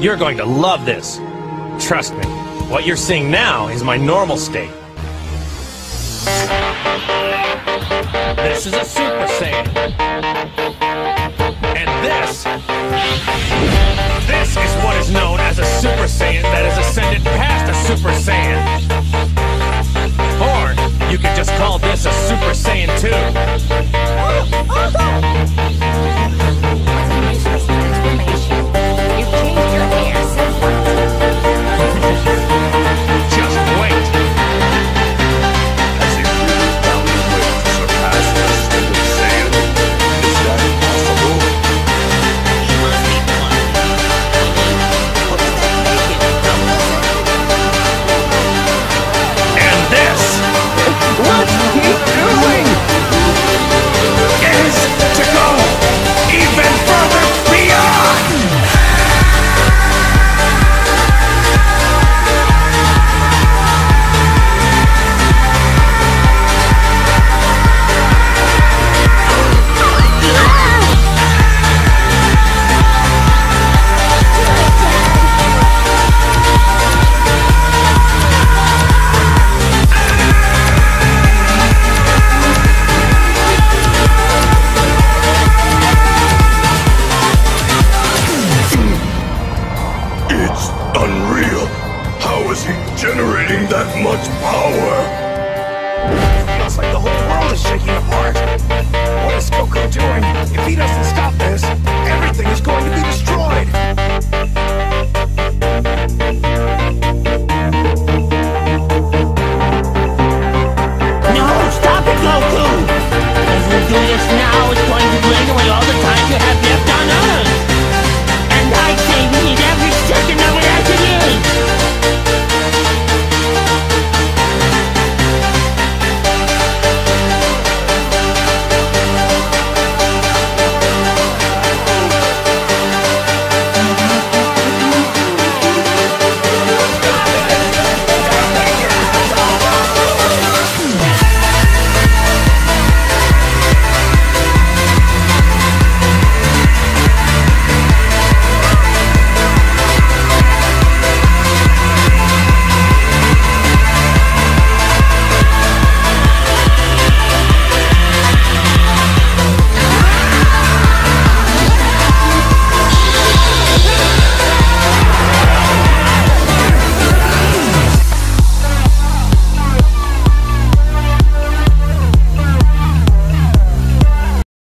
You're going to love this. Trust me, what you're seeing now is my normal state. This is a Super Saiyan. And this is what is known as a Super Saiyan that has ascended past a Super Saiyan. Or you could just call this a Super Saiyan 2. Just wait. Has he really found a way to surpass the Super Saiyan? Is that possible? He must be blind. What did that make him? And this What's he doing? is to go even further beyond! It's unreal. How is he generating that much power? Feels like the whole world is shaking apart. What is Goku doing? If he doesn't stop